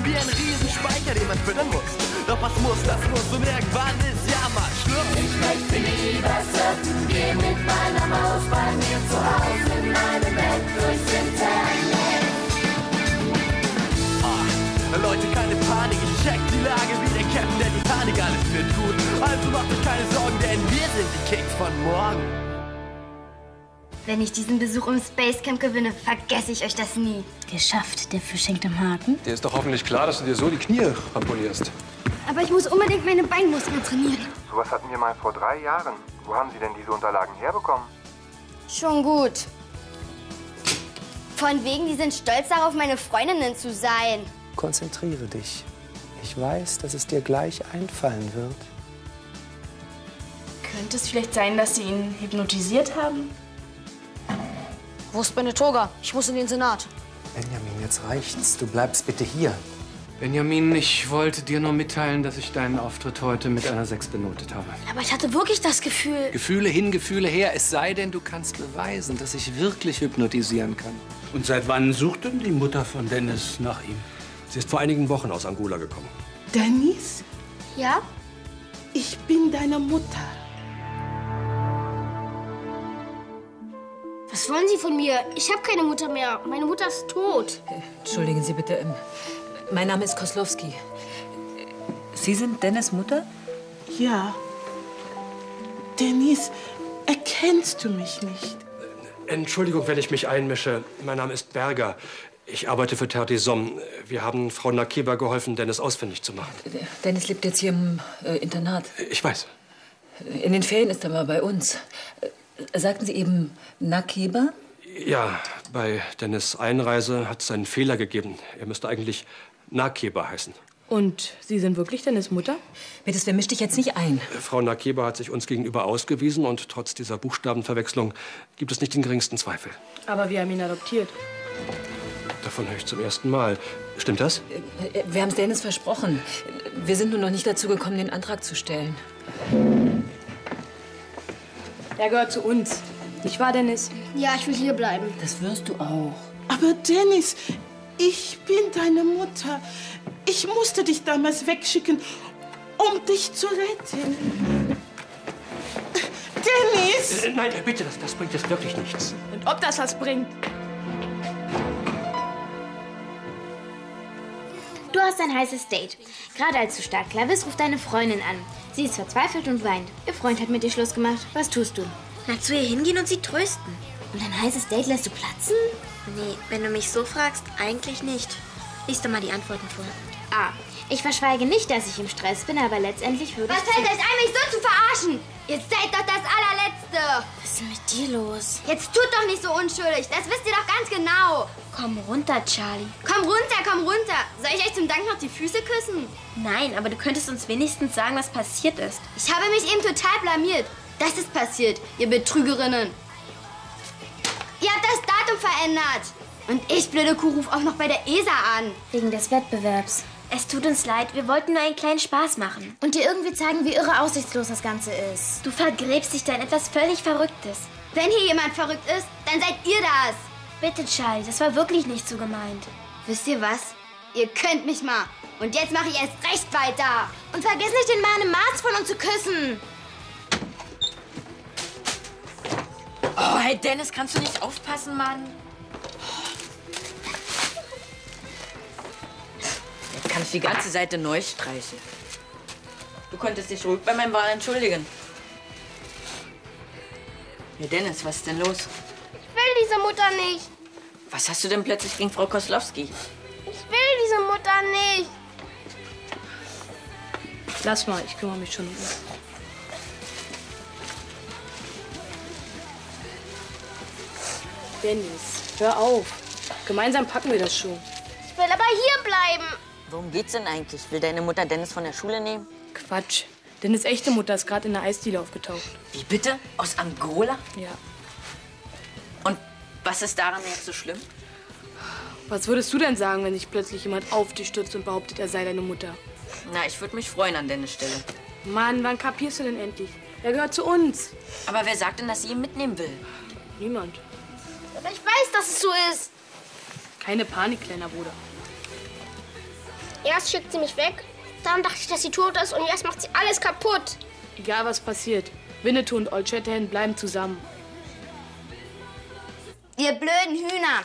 wie ein Riesenspeicher, den man füttern muss. Doch was muss, das muss und irgendwann ist ja mal Schluss. Ich möchte lieber surfen, geh mit meiner Maus bei mir zu Hause in meinem Bett durchs Internet. Leute, keine Panik, ich check die Lage wie der Captain der Titanic, alles wird gut. Also macht euch keine Sorgen, denn wir sind die Kings von morgen. Wenn ich diesen Besuch im Spacecamp gewinne, vergesse ich euch das nie. Geschafft, der Fisch hängt im Haken. Dir ist doch hoffentlich klar, dass du dir so die Knie ramponierst. Aber ich muss unbedingt meine Beinmuskeln trainieren. Sowas hatten wir mal vor 3 Jahren. Wo haben Sie denn diese Unterlagen herbekommen? Schon gut. Von wegen, die sind stolz darauf, meine Freundinnen zu sein. Konzentriere dich. Ich weiß, dass es dir gleich einfallen wird. Könnte es vielleicht sein, dass Sie ihn hypnotisiert haben? Wo ist meine Toga? Ich muss in den Senat. Benjamin, jetzt reicht's. Du bleibst bitte hier. Benjamin, ich wollte dir nur mitteilen, dass ich deinen Auftritt heute mit einer 6 benotet habe. Aber ich hatte wirklich das Gefühl... Gefühle hin, Gefühle her. Es sei denn, du kannst beweisen, dass ich wirklich hypnotisieren kann. Und seit wann sucht denn die Mutter von Dennis nach ihm? Sie ist vor einigen Wochen aus Angola gekommen. Dennis? Ja? Ich bin deine Mutter. Was wollen Sie von mir? Ich habe keine Mutter mehr. Meine Mutter ist tot. Entschuldigen Sie bitte. Mein Name ist Koslowski. Sie sind Dennis' Mutter? Ja. Dennis, erkennst du mich nicht? Entschuldigung, wenn ich mich einmische. Mein Name ist Berger. Ich arbeite für Terre des Hommes. Wir haben Frau Nakeba geholfen, Dennis ausfindig zu machen. Dennis lebt jetzt hier im Internat. Ich weiß. In den Ferien ist er mal bei uns. Sagten Sie eben Nakeba? Ja, bei Dennis' Einreise hat es einen Fehler gegeben. Er müsste eigentlich Nakeba heißen. Und Sie sind wirklich Dennis' Mutter? Bitte, wer mischt dich jetzt nicht ein? Frau Nakeba hat sich uns gegenüber ausgewiesen und trotz dieser Buchstabenverwechslung gibt es nicht den geringsten Zweifel. Aber wir haben ihn adoptiert. Davon höre ich zum ersten Mal. Stimmt das? Wir haben es Dennis versprochen. Wir sind nur noch nicht dazu gekommen, den Antrag zu stellen. Er gehört zu uns. Nicht wahr, Dennis? Ja, ich will hier bleiben. Das wirst du auch. Aber Dennis, ich bin deine Mutter. Ich musste dich damals wegschicken, um dich zu retten. Dennis! Nein, bitte, das bringt jetzt wirklich nichts. Und ob das was bringt? Du hast ein heißes Date. Gerade als du startklar bist, ruft deine Freundin an. Sie ist verzweifelt und weint. Ihr Freund hat mit dir Schluss gemacht. Was tust du? Na, zu ihr hingehen und sie trösten. Und ein heißes Date lässt du platzen? Nee, wenn du mich so fragst, eigentlich nicht. Lies doch mal die Antworten vor. A. Ich verschweige nicht, dass ich im Stress bin, aber letztendlich würde ich... Was fällt euch ein, mich so zu verarschen? Ihr seid doch das Allerletzte. Was ist denn mit dir los? Jetzt tut doch nicht so unschuldig. Das wisst ihr doch ganz genau. Komm runter, Charlie. Komm runter, komm runter. Soll ich euch zum Dank noch die Füße küssen? Nein, aber du könntest uns wenigstens sagen, was passiert ist. Ich habe mich eben total blamiert. Das ist passiert, ihr Betrügerinnen. Ihr habt das Datum verändert. Und ich, blöde Kuh, ruf auch noch bei der ESA an. Wegen des Wettbewerbs. Es tut uns leid, wir wollten nur einen kleinen Spaß machen. Und dir irgendwie zeigen, wie irre aussichtslos das Ganze ist. Du vergräbst dich da in etwas völlig Verrücktes. Wenn hier jemand verrückt ist, dann seid ihr das. Bitte, Charlie, das war wirklich nicht so gemeint. Wisst ihr was? Ihr könnt mich mal. Und jetzt mache ich erst recht weiter. Und vergiss nicht, den Mann im Mars von uns zu küssen. Oh, hey Dennis, kannst du nicht aufpassen, Mann? Jetzt kann ich die ganze Seite neu streichen. Du konntest dich ruhig bei meinem Wahl entschuldigen. Hey Dennis, was ist denn los? Ich will diese Mutter nicht. Was hast du denn plötzlich gegen Frau Koslowski? Ich will diese Mutter nicht. Lass mal, ich kümmere mich schon um ihn. Dennis, hör auf. Gemeinsam packen wir das schon. Ich will aber hier bleiben. Worum geht's denn eigentlich? Will deine Mutter Dennis von der Schule nehmen? Quatsch. Dennis' echte Mutter ist gerade in der Eisdiele aufgetaucht. Wie bitte? Aus Angola? Ja. Und was ist daran jetzt so schlimm? Was würdest du denn sagen, wenn sich plötzlich jemand auf dich stürzt und behauptet, er sei deine Mutter? Na, ich würde mich freuen an Dennis' Stelle. Mann, wann kapierst du denn endlich? Er gehört zu uns. Aber wer sagt denn, dass sie ihn mitnehmen will? Niemand. Aber ich weiß, dass es so ist. Keine Panik, kleiner Bruder. Erst schickt sie mich weg, dann dachte ich, dass sie tot ist und jetzt macht sie alles kaputt. Egal, was passiert. Winnetou und Old Shatterhand bleiben zusammen. Ihr blöden Hühner.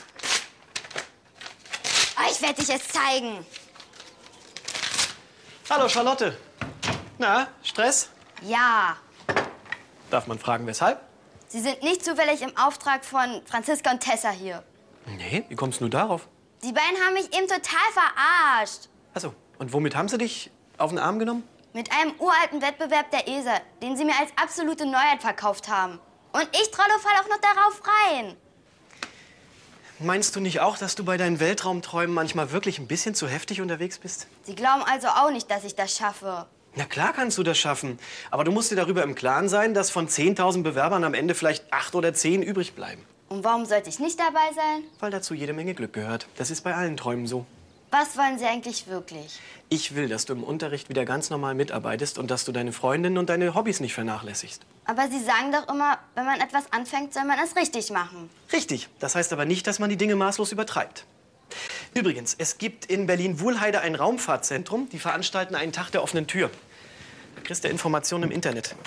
Oh, ich werde dich jetzt zeigen. Hallo, Charlotte. Na, Stress? Ja. Darf man fragen, weshalb? Sie sind nicht zufällig im Auftrag von Franziska und Tessa hier. Nee, wie kommst du darauf? Die beiden haben mich eben total verarscht. Achso, und womit haben sie dich auf den Arm genommen? Mit einem uralten Wettbewerb der ESA, den sie mir als absolute Neuheit verkauft haben. Und ich Trollo fall auch noch darauf rein. Meinst du nicht auch, dass du bei deinen Weltraumträumen manchmal wirklich ein bisschen zu heftig unterwegs bist? Sie glauben also auch nicht, dass ich das schaffe. Na klar kannst du das schaffen. Aber du musst dir darüber im Klaren sein, dass von 10.000 Bewerbern am Ende vielleicht 8 oder 10 übrig bleiben. Und warum sollte ich nicht dabei sein? Weil dazu jede Menge Glück gehört. Das ist bei allen Träumen so. Was wollen Sie eigentlich wirklich? Ich will, dass du im Unterricht wieder ganz normal mitarbeitest und dass du deine Freundinnen und deine Hobbys nicht vernachlässigst. Aber Sie sagen doch immer, wenn man etwas anfängt, soll man es richtig machen. Richtig. Das heißt aber nicht, dass man die Dinge maßlos übertreibt. Übrigens, es gibt in Berlin-Wuhlheide ein Raumfahrtzentrum. Die veranstalten einen Tag der offenen Tür. Da kriegst du Informationen im Internet.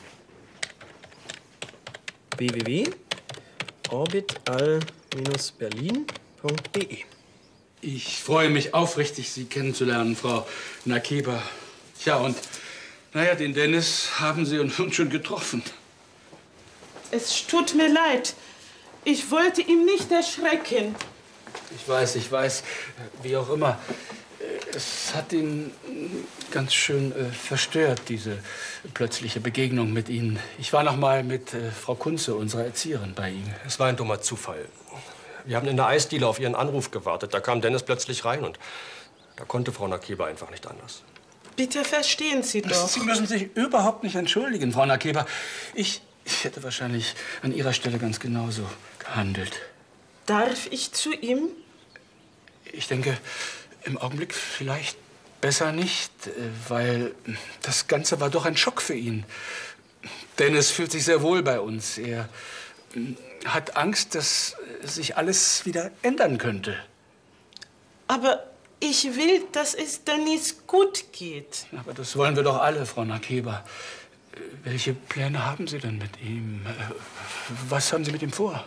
www.orbital-berlin.de. Ich freue mich aufrichtig, Sie kennenzulernen, Frau Nakeba. Ja, und naja, den Dennis haben Sie uns schon getroffen. Es tut mir leid. Ich wollte ihn nicht erschrecken. Ich weiß. Wie auch immer. Es hat ihn ganz schön verstört, diese plötzliche Begegnung mit Ihnen. Ich war noch mal mit Frau Kunze, unserer Erzieherin, bei Ihnen. Es war ein dummer Zufall. Wir haben in der Eisdiele auf Ihren Anruf gewartet. Da kam Dennis plötzlich rein und da konnte Frau Nakeba einfach nicht anders. Bitte verstehen Sie doch. Sie müssen sich überhaupt nicht entschuldigen, Frau Nakeba. Ich hätte wahrscheinlich an Ihrer Stelle ganz genauso gehandelt. Darf ich zu ihm? Ich denke, im Augenblick vielleicht besser nicht, weil das Ganze war doch ein Schock für ihn. Dennis fühlt sich sehr wohl bei uns. Er hat Angst, dass sich alles wieder ändern könnte. Aber ich will, dass es Dennis gut geht. Aber das wollen wir doch alle, Frau Nakeba. Welche Pläne haben Sie denn mit ihm? Was haben Sie mit ihm vor?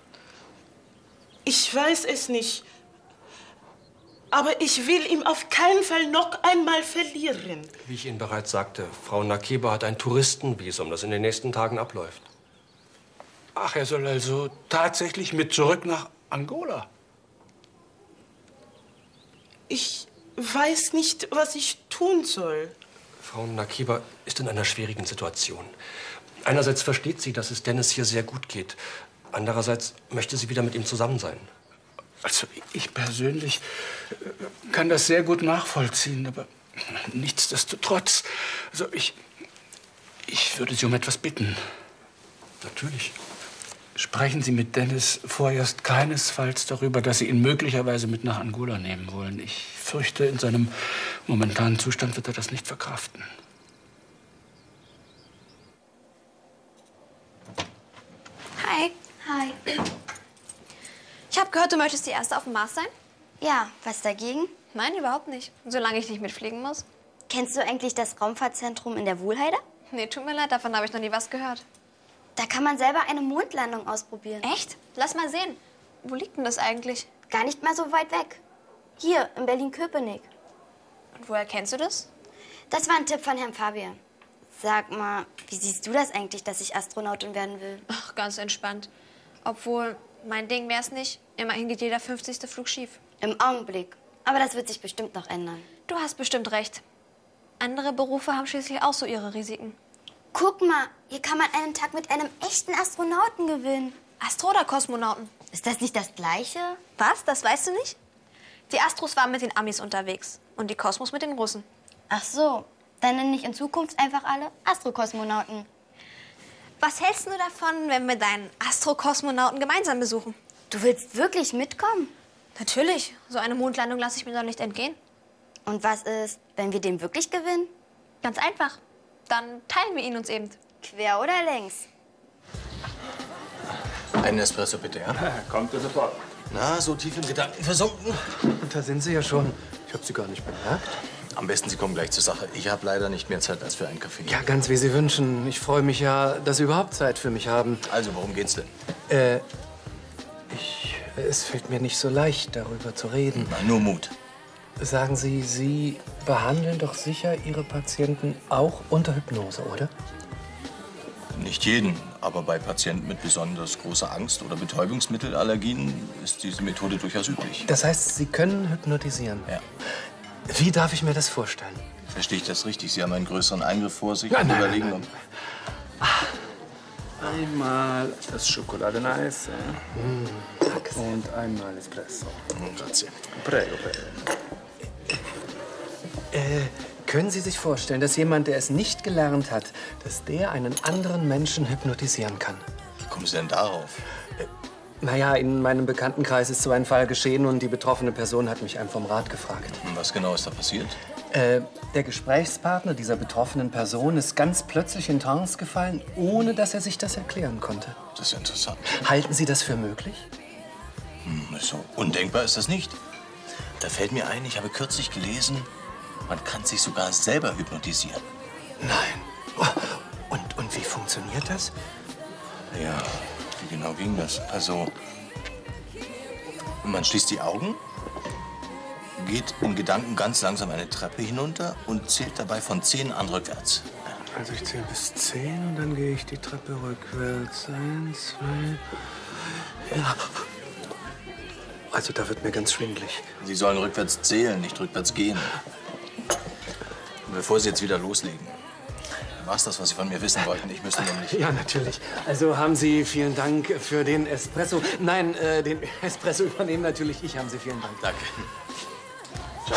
Ich weiß es nicht. Aber ich will ihn auf keinen Fall noch einmal verlieren. Wie ich Ihnen bereits sagte, Frau Nakeba hat ein Touristenvisum, das in den nächsten Tagen abläuft. Ach, er soll also tatsächlich mit zurück nach Angola? Ich weiß nicht, was ich tun soll. Frau Nakeba ist in einer schwierigen Situation. Einerseits versteht sie, dass es Dennis hier sehr gut geht. Andererseits möchte sie wieder mit ihm zusammen sein. Also ich persönlich kann das sehr gut nachvollziehen, aber nichtsdestotrotz, also ich würde Sie um etwas bitten. Natürlich. Sprechen Sie mit Dennis vorerst keinesfalls darüber, dass Sie ihn möglicherweise mit nach Angola nehmen wollen. Ich fürchte, in seinem momentanen Zustand wird er das nicht verkraften. Hi. Hi. Ich habe gehört, du möchtest die Erste auf dem Mars sein? Ja, was dagegen? Nein, überhaupt nicht. Solange ich nicht mitfliegen muss. Kennst du eigentlich das Raumfahrtzentrum in der Wuhlheide? Nee, tut mir leid, davon habe ich noch nie was gehört. Da kann man selber eine Mondlandung ausprobieren. Echt? Lass mal sehen. Wo liegt denn das eigentlich? Gar nicht mal so weit weg. Hier, in Berlin-Köpenick. Und woher kennst du das? Das war ein Tipp von Herrn Fabian. Sag mal, wie siehst du das eigentlich, dass ich Astronautin werden will? Ach, ganz entspannt. Obwohl, mein Ding wär's nicht. Immerhin geht jeder 50. Flug schief. Im Augenblick. Aber das wird sich bestimmt noch ändern. Du hast bestimmt recht. Andere Berufe haben schließlich auch so ihre Risiken. Guck mal, hier kann man einen Tag mit einem echten Astronauten gewinnen. Astro- oder Kosmonauten? Ist das nicht das Gleiche? Was? Das weißt du nicht? Die Astros waren mit den Amis unterwegs und die Kosmos mit den Russen. Ach so, dann nenne ich in Zukunft einfach alle Astrokosmonauten. Was hältst du davon, wenn wir deinen Astrokosmonauten gemeinsam besuchen? Du willst wirklich mitkommen? Natürlich. So eine Mondlandung lasse ich mir doch nicht entgehen. Und was ist, wenn wir den wirklich gewinnen? Ganz einfach. Dann teilen wir ihn uns eben. Quer oder längs? Einen Espresso bitte, ja? Kommt sofort. Na, so tief in Gedanken versunken? Und da sind Sie ja schon. Ich habe Sie gar nicht bemerkt. Am besten, Sie kommen gleich zur Sache. Ich habe leider nicht mehr Zeit als für einen Kaffee. Ja, ganz wie Sie wünschen. Ich freue mich ja, dass Sie überhaupt Zeit für mich haben. Also, worum geht's denn? Es fällt mir nicht so leicht, darüber zu reden. Na, nur Mut. Sagen Sie, Sie behandeln doch sicher Ihre Patienten auch unter Hypnose, oder? Nicht jeden, aber bei Patienten mit besonders großer Angst oder Betäubungsmittelallergien ist diese Methode durchaus üblich. Das heißt, Sie können hypnotisieren? Ja. Wie darf ich mir das vorstellen? Verstehe ich das richtig? Sie haben einen größeren Eingriff vor sich? Nein, und nein, überlegen, nein, Einmal das Schokoladeneis und einmal Espresso. Grazie. Prego, prego. Können Sie sich vorstellen, dass jemand, der es nicht gelernt hat, dass der einen anderen Menschen hypnotisieren kann? Wie kommen Sie denn darauf? Naja, in meinem Bekanntenkreis ist so ein Fall geschehen und die betroffene Person hat mich einfach um Rat gefragt. Was genau ist da passiert? Der Gesprächspartner dieser betroffenen Person ist ganz plötzlich in Trance gefallen, ohne dass er sich das erklären konnte. Das ist interessant. Halten Sie das für möglich? So undenkbar ist das nicht. Da fällt mir ein, ich habe kürzlich gelesen, man kann sich sogar selber hypnotisieren. Nein. Und wie funktioniert das? Ja, wie genau ging das? Also, man schließt die Augen, geht in Gedanken ganz langsam eine Treppe hinunter und zählt dabei von 10 an rückwärts. Also ich zähle bis 10 und dann gehe ich die Treppe rückwärts. 1, 2... Ja. Also da wird mir ganz schwindelig. Sie sollen rückwärts zählen, nicht rückwärts gehen. Und bevor Sie jetzt wieder loslegen, war's das, was Sie von mir wissen wollten? Ich müsste nämlich... Ja, natürlich. Also haben Sie vielen Dank für den Espresso. Nein, den Espresso übernehmen natürlich ich. Haben Sie vielen Dank. Danke. Ciao.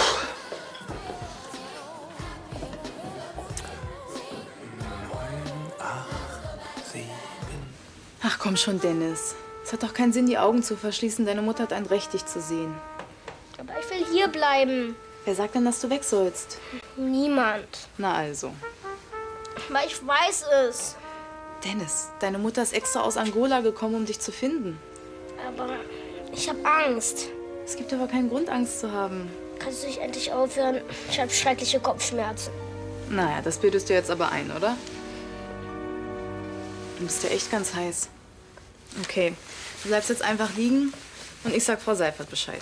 9, 8, 7... Ach komm schon, Dennis. Es hat doch keinen Sinn, die Augen zu verschließen. Deine Mutter hat ein Recht, dich zu sehen. Aber ich will hier bleiben. Wer sagt denn, dass du weg sollst? Niemand. Na also. Aber ich weiß es. Dennis, deine Mutter ist extra aus Angola gekommen, um dich zu finden. Aber ich habe Angst. Es gibt aber keinen Grund, Angst zu haben. Kannst du nicht endlich aufhören? Ich habe schreckliche Kopfschmerzen. Naja, das bildest du jetzt aber ein, oder? Du bist ja echt ganz heiß. Okay, du bleibst jetzt einfach liegen und ich sag Frau Seifert Bescheid.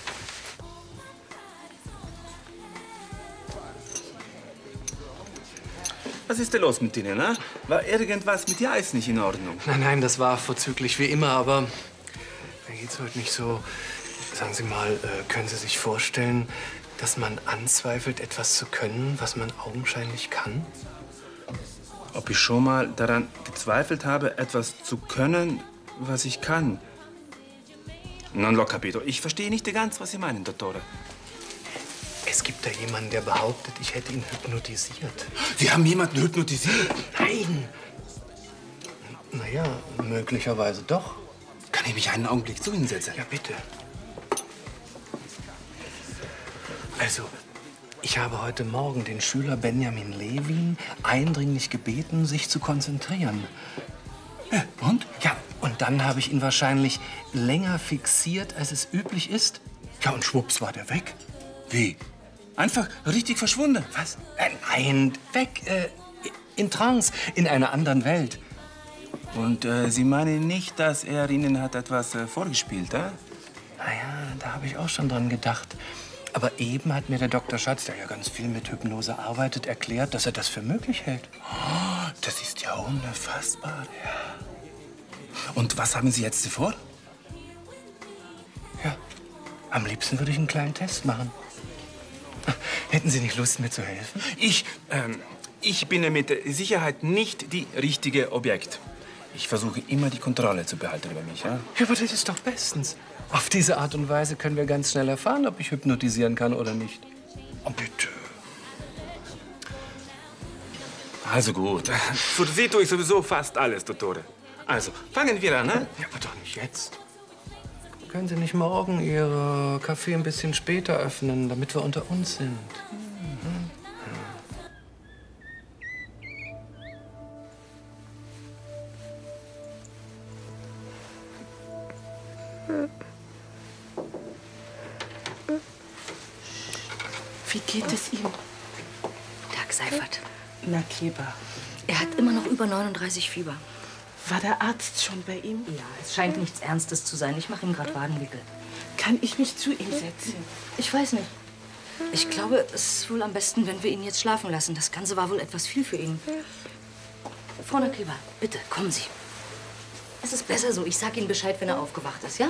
Was ist denn los mit Ihnen, ne? War irgendwas mit Ihr Eis nicht in Ordnung? Nein, das war vorzüglich wie immer, aber mir geht's heute nicht so. Sagen Sie mal, können Sie sich vorstellen, dass man anzweifelt, etwas zu können, was man augenscheinlich kann? Ob ich schon mal daran gezweifelt habe, etwas zu können, was ich kann? Non l'ho capito. Ich verstehe nicht ganz, was Sie meinen, Dottore. Es gibt da jemanden, der behauptet, ich hätte ihn hypnotisiert. Sie haben jemanden hypnotisiert? Nein. Naja, möglicherweise doch. Kann ich mich einen Augenblick zu Ihnen setzen? Ja, bitte. Also, ich habe heute Morgen den Schüler Benjamin Levin eindringlich gebeten, sich zu konzentrieren. Und? Ja, und dann habe ich ihn wahrscheinlich länger fixiert, als es üblich ist. Ja, und schwupps war der weg. Wie? Einfach richtig verschwunden? Was? Nein, weg. In Trance, in einer anderen Welt. Und Sie meinen nicht, dass er Ihnen hat etwas vorgespielt, eh? Naja, da habe ich auch schon dran gedacht. Aber eben hat mir der Dr. Schatz, der ja ganz viel mit Hypnose arbeitet, erklärt, dass er das für möglich hält. Oh, das ist ja unfassbar. Ja. Und was haben Sie jetzt vor? Ja, am liebsten würde ich einen kleinen Test machen. Hätten Sie nicht Lust, mir zu helfen? Ich bin mit Sicherheit nicht die richtige Objekt. Ich versuche immer, die Kontrolle zu behalten über mich. Ja? Ja, aber das ist doch bestens. Auf diese Art und Weise können wir ganz schnell erfahren, ob ich hypnotisieren kann oder nicht. Oh, bitte. Also gut. Für Sie tue ich sowieso fast alles, Dottore. Also, fangen wir an, ne? Ja, aber doch nicht jetzt. Können Sie nicht morgen Ihr Café ein bisschen später öffnen, damit wir unter uns sind? Wie geht es ihm? Tag, Seifert. Nakeba. Er hat immer noch über 39 Fieber. War der Arzt schon bei ihm? Ja, es scheint nichts Ernstes zu sein. Ich mache ihm gerade Wadenwickel. Kann ich mich zu ihm setzen? Ich weiß nicht. Ich glaube, es ist wohl am besten, wenn wir ihn jetzt schlafen lassen. Das Ganze war wohl etwas viel für ihn. Frau Nakeba, bitte, kommen Sie. Es ist besser so. Ich sag Ihnen Bescheid, wenn er aufgewacht ist, ja?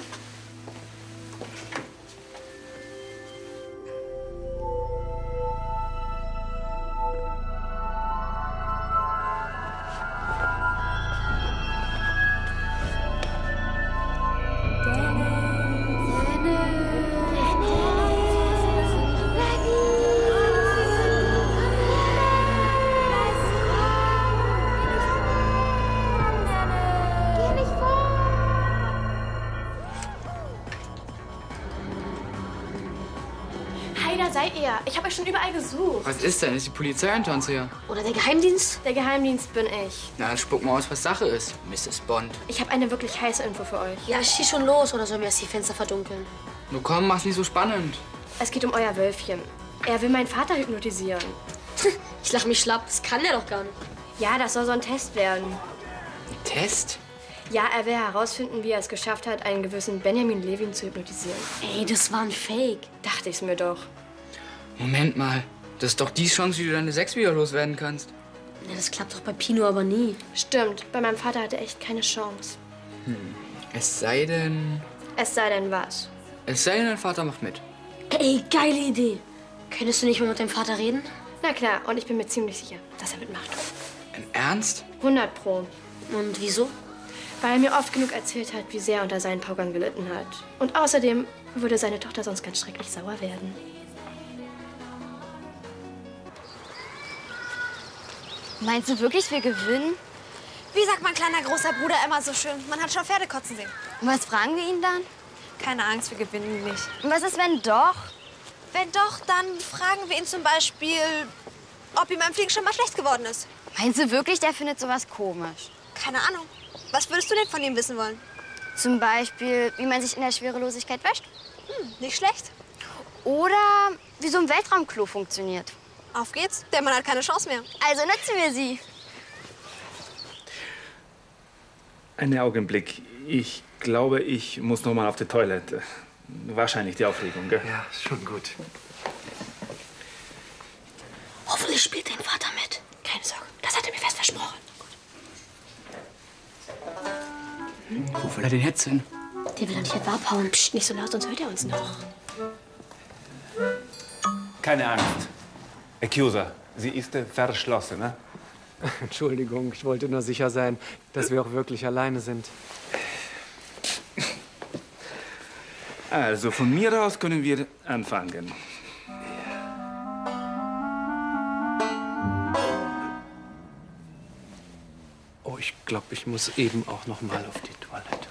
Seid ihr? Ich habe euch schon überall gesucht. Was ist denn? Ist die Polizei hinter uns her? Oder der Geheimdienst? Der Geheimdienst bin ich. Na, dann spuck mal aus, was Sache ist, Mrs. Bond. Ich habe eine wirklich heiße Info für euch. Ja, schieß schon los, oder sollen wir erst die Fenster verdunkeln? Nur komm, mach's nicht so spannend. Es geht um euer Wölfchen. Er will meinen Vater hypnotisieren. Ich lach mich schlapp. Das kann er doch gar nicht. Ja, das soll so ein Test werden. Ein Test? Ja, er will herausfinden, wie er es geschafft hat, einen gewissen Benjamin Levin zu hypnotisieren. Ey, das war ein Fake. Dachte ich's mir doch. Moment mal, das ist doch die Chance, wie du deine Sex wieder loswerden kannst. Ja, das klappt doch bei Pino aber nie. Stimmt, bei meinem Vater hatte er echt keine Chance. Es sei denn... Es sei denn was? Es sei denn, dein Vater macht mit. Ey, geile Idee. Könntest du nicht mal mit deinem Vater reden? Na klar, und ich bin mir ziemlich sicher, dass er mitmacht. Im Ernst? 100 Pro. Und wieso? Weil er mir oft genug erzählt hat, wie sehr er unter seinen Paukern gelitten hat. Und außerdem würde seine Tochter sonst ganz schrecklich sauer werden. Meinst du wirklich, wir gewinnen? Wie sagt mein kleiner großer Bruder immer so schön, man hat schon Pferde kotzen sehen. Und was fragen wir ihn dann? Keine Angst, wir gewinnen nicht. Und was ist, wenn doch? Wenn doch, dann fragen wir ihn zum Beispiel, ob ihm beim Fliegen schon mal schlecht geworden ist. Meinst du wirklich, der findet sowas komisch? Keine Ahnung. Was würdest du denn von ihm wissen wollen? Zum Beispiel, wie man sich in der Schwerelosigkeit wäscht? Nicht schlecht. Oder wie so ein Weltraumklo funktioniert. Auf geht's, der Mann hat keine Chance mehr. Also nutzen wir sie. Einen Augenblick. Ich glaube, ich muss noch mal auf die Toilette. Wahrscheinlich die Aufregung, gell? Ja, schon gut. Hoffentlich spielt dein Vater mit. Keine Sorge, das hat er mir fest versprochen. Wo will er denn jetzt hin? Der will doch nicht etwa abhauen. Psst, nicht so laut, sonst hört er uns noch. Keine Angst. Accuser, sie ist verschlossen, ne? Entschuldigung, ich wollte nur sicher sein, dass wir auch wirklich alleine sind. Also, von mir aus können wir anfangen. Oh, ich glaube, ich muss eben auch noch mal auf die Toilette.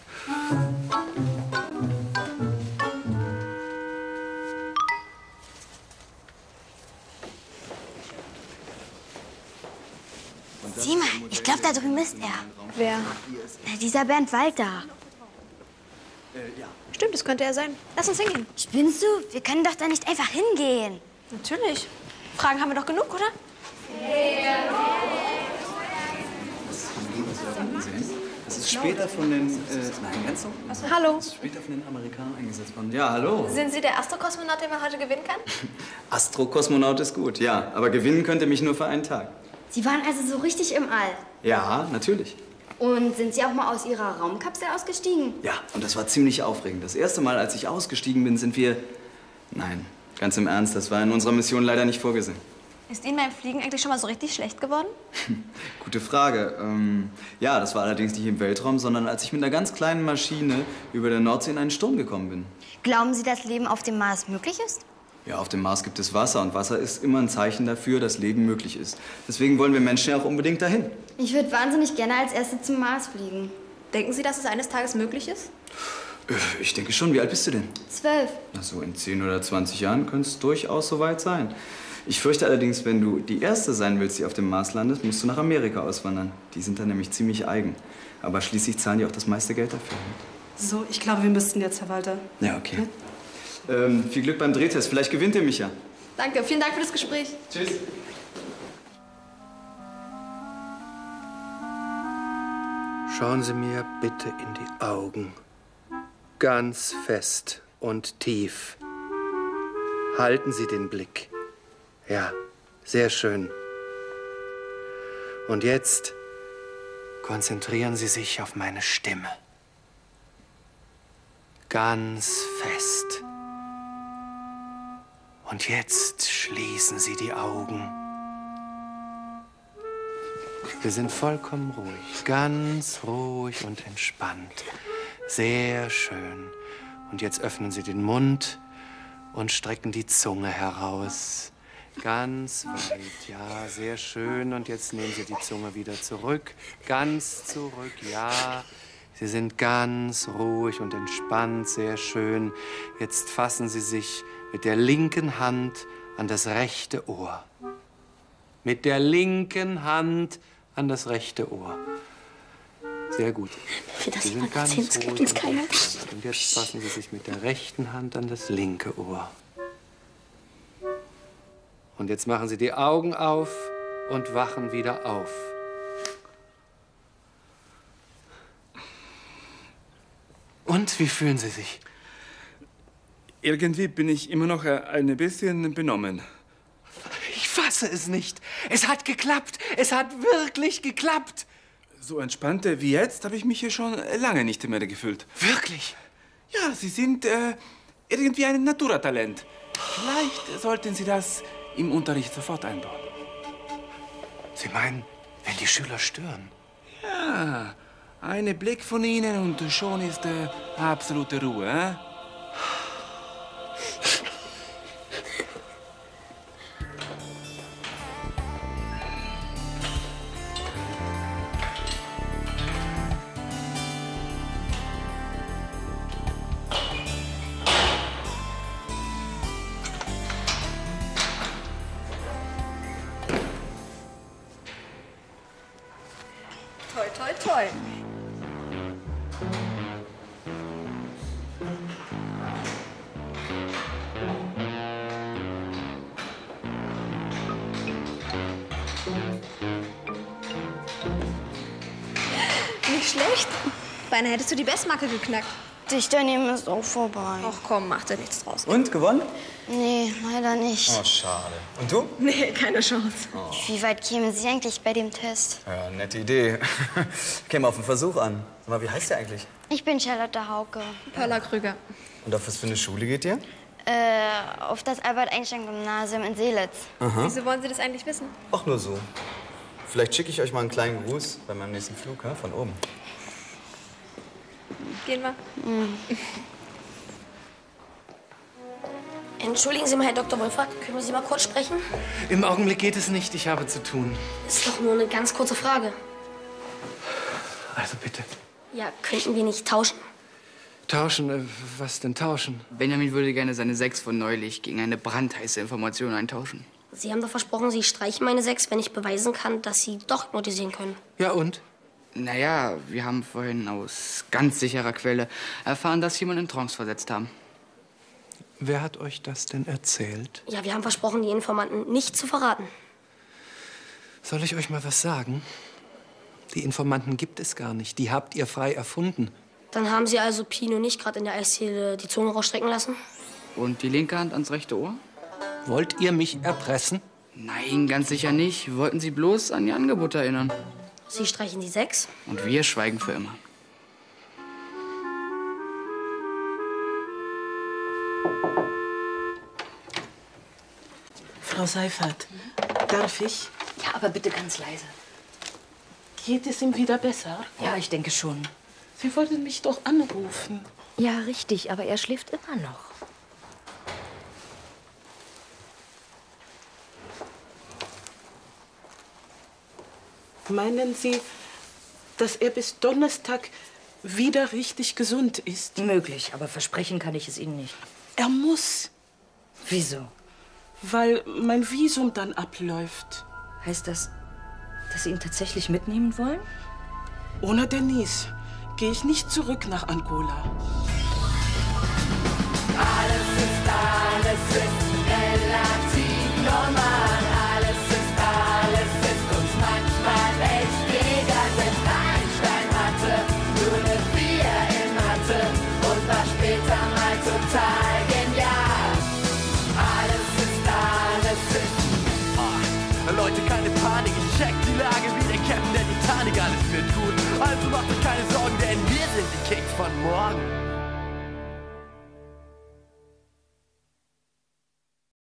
Sieh mal, ich glaube, da drüben ist er. Wer? Na, dieser Bernd Walter. Stimmt, das könnte er sein. Lass uns hingehen. Spinnst du? Wir können doch da nicht einfach hingehen. Natürlich. Fragen haben wir doch genug, oder? Das ist später von den... nein, ganz so? Hallo. Das ist später von den Amerikanern eingesetzt worden. Ja, hallo. Sind Sie der Astrokosmonaut, den man heute gewinnen kann? Astrokosmonaut ist gut, ja. Aber gewinnen könnt ihr mich nur für einen Tag. Sie waren also so richtig im All. Ja, natürlich. Und sind Sie auch mal aus Ihrer Raumkapsel ausgestiegen? Ja, und das war ziemlich aufregend. Das erste Mal, als ich ausgestiegen bin, sind wir... Nein, ganz im Ernst, das war in unserer Mission leider nicht vorgesehen. Ist Ihnen beim Fliegen eigentlich schon mal so richtig schlecht geworden? Gute Frage. Ja, das war allerdings nicht im Weltraum, sondern als ich mit einer ganz kleinen Maschine über der Nordsee in einen Sturm gekommen bin. Glauben Sie, dass Leben auf dem Mars möglich ist? Ja, auf dem Mars gibt es Wasser und Wasser ist immer ein Zeichen dafür, dass Leben möglich ist. Deswegen wollen wir Menschen ja auch unbedingt dahin. Ich würde wahnsinnig gerne als Erste zum Mars fliegen. Denken Sie, dass es eines Tages möglich ist? Ich denke schon. Wie alt bist du denn? 12. Na so, in 10 oder 20 Jahren könnte es durchaus soweit sein. Ich fürchte allerdings, wenn du die Erste sein willst, die auf dem Mars landet, musst du nach Amerika auswandern. Die sind da nämlich ziemlich eigen. Aber schließlich zahlen die auch das meiste Geld dafür. So, ich glaube, wir müssten jetzt, Herr Walter. Ja, okay. Viel Glück beim Drehtest. Vielleicht gewinnt ihr mich ja. Danke, vielen Dank für das Gespräch. Tschüss. Schauen Sie mir bitte in die Augen. Ganz fest und tief. Halten Sie den Blick. Ja, sehr schön. Und jetzt konzentrieren Sie sich auf meine Stimme. Ganz fest. Und jetzt schließen Sie die Augen. Wir sind vollkommen ruhig, ganz ruhig und entspannt. Sehr schön. Und jetzt öffnen Sie den Mund und strecken die Zunge heraus. Ganz weit, ja, sehr schön. Und jetzt nehmen Sie die Zunge wieder zurück. Ganz zurück, ja. Sie sind ganz ruhig und entspannt, sehr schön. Jetzt fassen Sie sich mit der linken Hand an das rechte Ohr. Mit der linken Hand an das rechte Ohr. Sehr gut. Für das Sie sind jemand ganz erzählt, das glaubt ruhig uns keiner. und jetzt fassen Sie sich mit der rechten Hand an das linke Ohr. Und jetzt machen Sie die Augen auf und wachen wieder auf. Und wie fühlen Sie sich? Irgendwie bin ich immer noch ein bisschen benommen. Ich fasse es nicht. Es hat geklappt. Es hat wirklich geklappt. So entspannt wie jetzt habe ich mich hier schon lange nicht mehr gefühlt. Wirklich? Ja, Sie sind irgendwie ein Naturtalent. Vielleicht sollten Sie das im Unterricht sofort einbauen. Sie meinen, wenn die Schüler stören? Ja, ein Blick von Ihnen und schon ist absolute Ruhe. Eh? Toi, toi, toi. Nicht schlecht. Beinahe hättest du die Bestmarke geknackt. Dichter nehmen ist auch vorbei. Ach komm, mach dir nichts draus. Und, gewonnen? Nee, leider nicht. Oh, schade. Und du? Nee, keine Chance. Oh. Wie weit kämen Sie eigentlich bei dem Test? Ja, nette Idee. Käme auf den Versuch an. Sag mal, wie heißt der eigentlich? Ich bin Charlotte Hauke. Paula Krüger. Und auf was für eine Schule geht ihr? Auf das Albert-Einstein-Gymnasium in Seelitz. Aha. Wieso wollen Sie das eigentlich wissen? Ach, nur so. Vielleicht schicke ich euch mal einen kleinen Gruß bei meinem nächsten Flug, von oben. Gehen wir. Entschuldigen Sie mal, Herr Dr. Wolfert, können wir Sie mal kurz sprechen? Im Augenblick geht es nicht. Ich habe zu tun. Ist doch nur eine ganz kurze Frage. Also bitte. Ja, könnten wir nicht tauschen? Tauschen? Was denn tauschen? Benjamin würde gerne seine 6 von neulich gegen eine brandheiße Information eintauschen. Sie haben doch versprochen, Sie streichen meine 6, wenn ich beweisen kann, dass Sie doch hypnotisieren können. Ja, und? Naja, wir haben vorhin aus ganz sicherer Quelle erfahren, dass Sie jemanden in Trance versetzt haben. Wer hat euch das denn erzählt? Ja, wir haben versprochen, die Informanten nicht zu verraten. Soll ich euch mal was sagen? Die Informanten gibt es gar nicht. Die habt ihr frei erfunden. Dann haben Sie also Pino nicht gerade in der Eisdiele die Zunge rausstrecken lassen? Und die linke Hand ans rechte Ohr? Wollt ihr mich erpressen? Nein, ganz sicher nicht. Wir wollten Sie bloß an Ihr Angebot erinnern. Sie streichen die 6? Und wir schweigen für immer. Frau Seifert, darf ich? Ja, aber bitte ganz leise. Geht es ihm wieder besser? Ja, ich denke schon. Sie wollten mich doch anrufen. Ja, richtig, aber er schläft immer noch. Meinen Sie, dass er bis Donnerstag wieder richtig gesund ist? Möglich, aber versprechen kann ich es Ihnen nicht. Er muss. Wieso? Weil mein Visum dann abläuft. Heißt das, dass Sie ihn tatsächlich mitnehmen wollen? Ohne Denise gehe ich nicht zurück nach Angola. Alles ist relativ. Leute, keine Panik, ich check die Lage wie der Captain der Titanic, alles wird gut. Also macht euch keine Sorgen, denn wir sind die Kicks von morgen.